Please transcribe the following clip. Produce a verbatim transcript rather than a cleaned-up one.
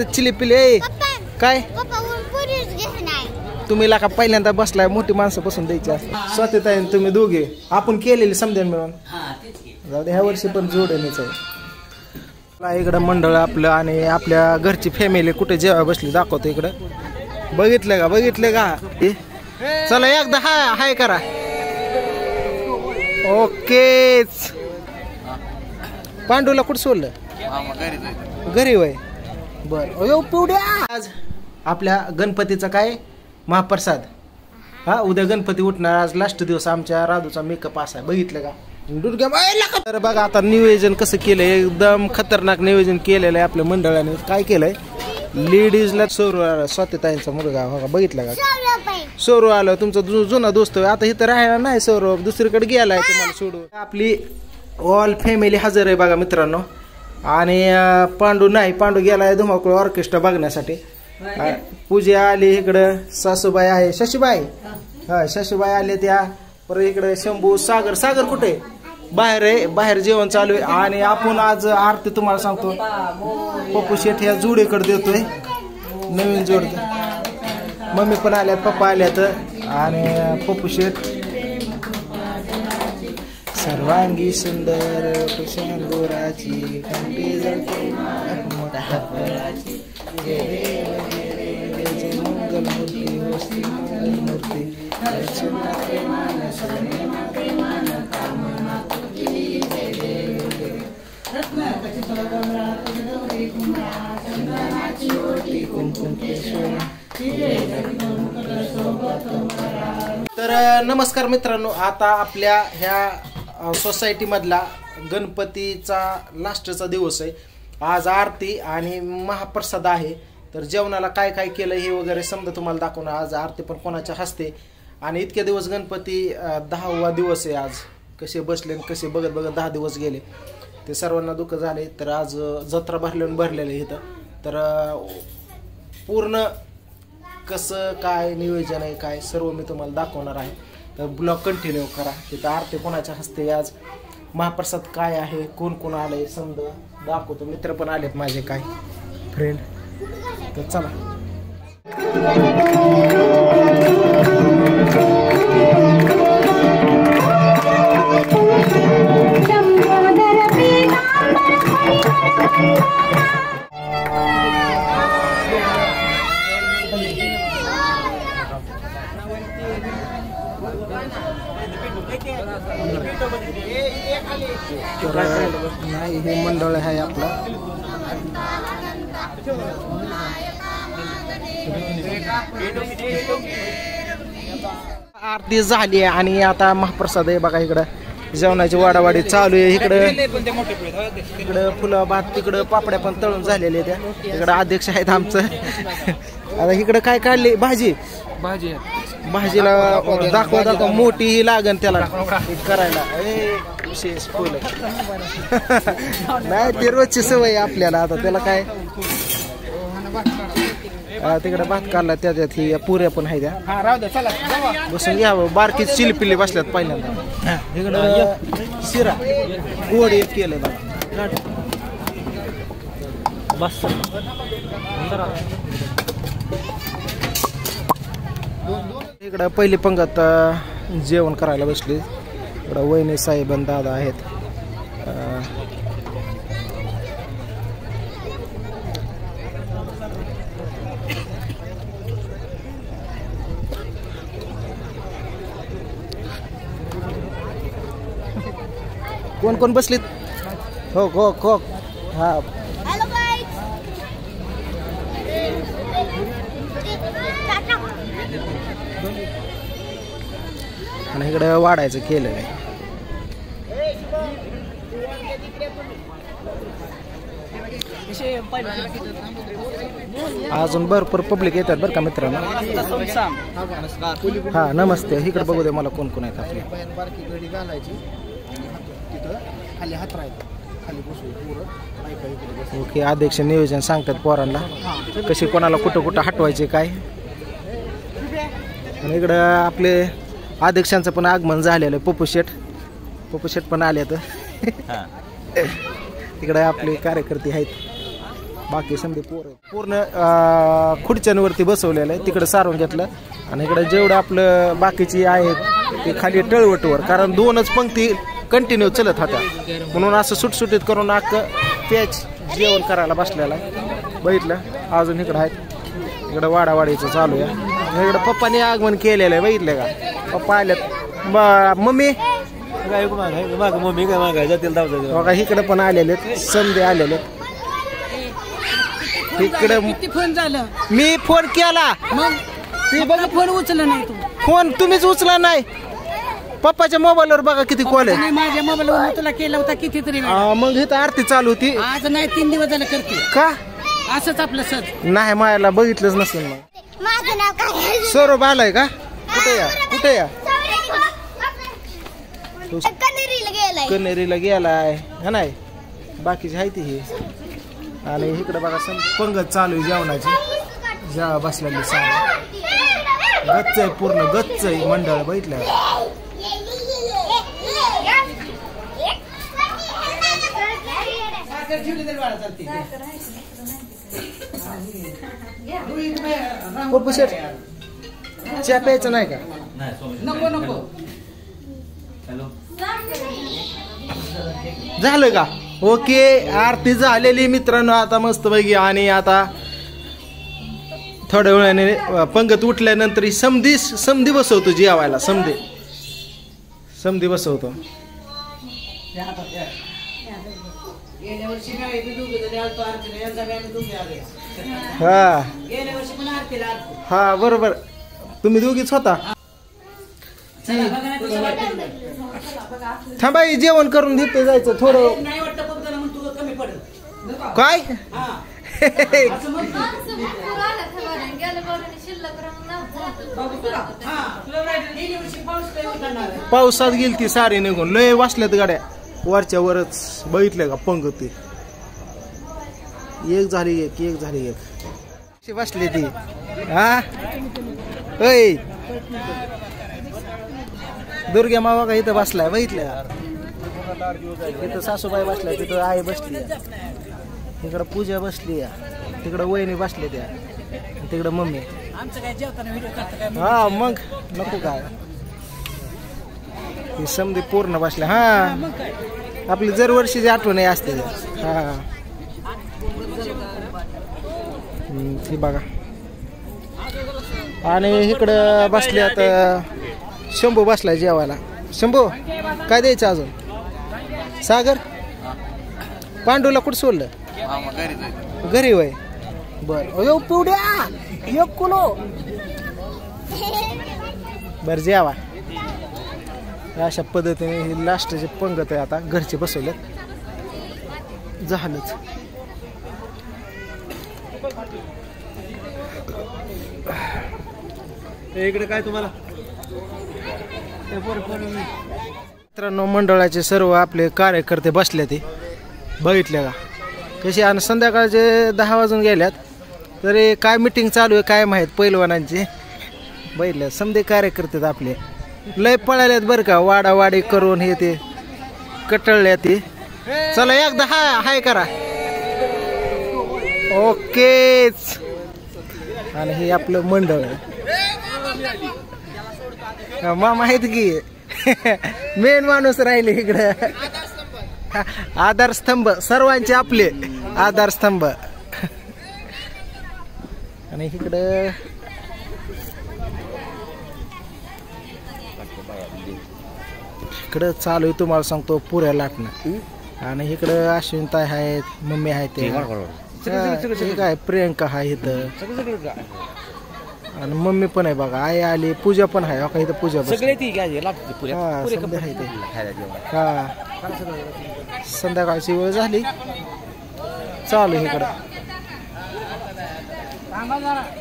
मस्त चिली पिली आहे काय तुम्ही लाका पहिल्यांदा बसलाय मोठी माणसं बसून द्यायची स्वतः आहे तुम्ही दोघे आपण केलेली समजेल मिळून जाऊ दे ह्या वर्षी पण जोडणीच आहे इकडं मंडळ आपलं आणि आपल्या घरची फॅमिली कुठे जेव्हा बसली दाखवतो इकडं बघितलं का बघितलं का चला एकदा हाय हाय करा ओकेच पांडूला कुठं सोडलं घरी वय बर पुढ्या आज आपल्या गणपतीचा काय महाप्रसाद हा उद्या गणपती उठणार आज लास्ट दिवस आमच्या राधूचा मेकअप असा बघितलं का दुर्गा तर बघा आता नियोजन कसं केलंय एकदम खतरनाक नियोजन केलेलं आहे आपल्या मंडळाने काय केलंय लेडीजला सौरव स्वातीताईंचा मुलगा हो बघितलं का सौरव आलं तुमचा जुना दोस्त आता इथं राहायला नाही सौरव दुसरीकडे गेलाय तुम्हाला सोडून आपली ऑल फॅमिली हजर आहे बघा मित्रांनो आणि पांडू नाही पांडू गेलाय धुमाकूळ ऑर्केस्ट्रा बघण्यासाठी पूजा आली इकडं सासूबाई आहे शशीबाई हा शशीबाई आले त्या परत इकडे शंभू सागर सागर कुठे बाहेर आहे बाहेर जेवण चालू आहे आणि आपण आज आरती तुम्हाला सांगतो पप्पू शेठ या जोडीकडे देतोय नवीन जोड मम्मी पण आल्यात पप्पा आल्यात आणि पप्पू शेठ सर्वांगी सुंदर गोराची कंठी जळते मंगलमूर्ती वस्ती मंगलमूर्ती तर नमस्कार मित्रांनो आता आपल्या ह्या सोसायटी मधला गणपतीचा लास्टचा दिवस आहे आज आरती आणि महाप्रसाद आहे तर जेवणाला काय काय केलं हे वगैरे समजा तुम्हाला दाखवणार आज आरती पण कोणाच्या हस्ते आणि इतके दिवस गणपती दहावा दिवस आहे आज कसे बसले कसे बघत बघत दहा दिवस गेले ते सर्वांना दुःख झाले तर आज जत्रा भरल्यानं भरलेलं इथं तर पूर्ण कसं काय नियोजन आहे काय सर्व मी तुम्हाला दाखवणार आहे तर ब्लॉग कंटिन्यू करा तिथं आरती कोणाच्या हस्ते आज महाप्रसाद काय आहे कोण कोण आलंय समजा दाखवतो मित्र पण आलेत माझे काय फ्रेंड तर चला नाही हे मंडळ आहे आपला आरती झाली आहे आणि आता महाप्रसाद आहे बघा इकडं जेवणाची वाडावाडी चालू आहे इकडं इकडं फुलं भात तिकडं पापड्या पण तळून झालेल्या त्या इकडं अध्यक्ष आहेत आमचं आता इकडं काय काढली भाजी भाजी भाजीला दाखवा दाखवा मोठी ही लागन त्याला करायला विशेष फुल नाही ते रोजची सवय आपल्याला आता त्याला काय तिकडे भात काढला त्याच्यात ही पुऱ्या पण आहे त्या बसून घ्यावं बारकी चिलपिल्ली बसल्यात पहिल्यांदा इकडं शिरा गोड एक केलं बघा बस इकडं पहिली पंगत जेवण करायला बसली इकडं वहिनी साहेब आणि दादा आहेत कोण कोण बसलीत हो हो हो हा आणि इकडं वाढायचं केलं आहे अजून भरपूर पब्लिक येतात बरं का मित्रांनो हा नमस्ते इकडे बघू दे मला कोण कोण आहेत आपली बारकी गडी घालायची खाली हात राहायचं खाली बसू ओके अध्यक्ष नियोजन सांगतात पोरांना कशी कोणाला कुठं कुठं हटवायचे काय आणि इकडं आपले अध्यक्षांचं पण आगमन झालेलं आहे पप्पू शेठ पप्पू शेठ पण आले तर तिकडे आपले कार्यकर्ते आहेत बाकी समजे पोर पूर्ण अं, खुर्च्यांवरती बसवलेलं आहे. तिकडे सारून घेतलं आणि इकडे जेवढं आपलं बाकीची आहेत ते खाली टळवटवर, कारण दोनच पंक्ती कंटिन्यू चलत होत्या म्हणून असं सुटसुटीत करून अख्खं पॅच जेवण करायला बसलेलं आहे. बघितलं अजून इकडं आहेत, इकडं वाडावाडीचं चालू आहे. इकडं पप्पाने आगमन केलेलं आहे. बघितलं का पप्पा आल्यात. मम्मी मम्मी काय मागाय जातील बघा इकडे पण आलेले आहेत, समजे आलेले आहेत. इकडे फोन झालं मी फोन केला मग ते बघा फोन उचलला नाही तू. फोन तुम्हीच उचला नाही. पप्पाच्या मोबाईलवर बघा किती कॉल आहे. नाही माझ्या मोबाईलवर तुला केला होता कितीतरी वेळा. आ, मग इथं आरती चालू होती. आज नाही तीन दिवस झालं करते का असंच आपलं सर. नाही मायाला बघितलंच नसेल. मग माझं नाव काय? सौरभ आलाय का? कुठे या कुठे या कनेरीला गेलाय. कनेरीला गेलाय हा नाही. बाकीची आहे ती ही. आणि इकडे बघा सम पंगत चालू आहे जेवणाची. जेव्हा बसलेली सारे गच्च आहे, पूर्ण गच्च आहे मंडळ. बघितलं पप्पू शेठ चहा प्यायचं नाही का? नको नको झालं का? ओके आरती झालेली मित्रांनो. आता मस्त पैकी आणि आता थोड्या वेळाने पंगत उठल्यानंतर ही समधी समधी बसवतो जेवायला. समधी समधी बसवतो. हा हा बरोबर तुम्ही दोघीच होता. थांबा जेवण करून देते जायचं थोडं. काय पावसात गेली ती सारी निघून लय वाचल्यात गाड्या वरच्या वरच. बघितलं का पंगती एक झाली एक एक झाली एक बसली ती. हा ऐ दुर्गा मावा का इथं बसलाय. बघितलं इथं सासूबाई बसल्या, तिथं आई बसली, तिकडं पूजा बसली, तिकडं वहिनी बसले त्या, तिकडं मम्मी. हा मग नको काय ही समधी पूर्ण बसल्या. हा आपली दरवर्षीची आठवण असते. हा ती बघा. आणि इकडं बसल्यात शंभू बसलाय जेवायला. शंभू काय द्यायचं अजून? सागर पांडूला कुठं सोडलं? घरी वय बर पुढ्या एक किलो बर जेवा. अशा पद्धतीने ही लास्टची पंगत आहे. आता घरचे बसवले झालंच. इकडे काय तुम्हाला मित्रांनो मंडळाचे सर्व आपले कार्यकर्ते बसले ते. बघितले का कशी? आणि संध्याकाळचे दहा वाजून गेल्यात तरी काय मिटिंग चालू आहे काय माहीत पैलवानांची. बघितलं समजे कार्यकर्ते आपले लय पळाल्यात बरं का. वाडावाडी करून हे ते कटळल्या ते. चला एकदा हाय हाय करा. ओकेच. आणि हे आपलं मंडळ आहे. मा माहित की मेन माणूस राहिले इकडं. आधारस्तंभ सर्वांचे आपले आधारस्तंभ. आणि इकडं इकडं चालू आहे तुम्हाला सांगतो पुऱ्या लाटणं. आणि इकडं अश्विनताई आहेत, मम्मी आहेत, ते काय प्रियंका आहे इथं, आणि मम्मी पण आहे बघा. आई आली, पूजा पण आहे का इथं. पूजा हा संध्याकाळची वेळ झाली. चालू इकडं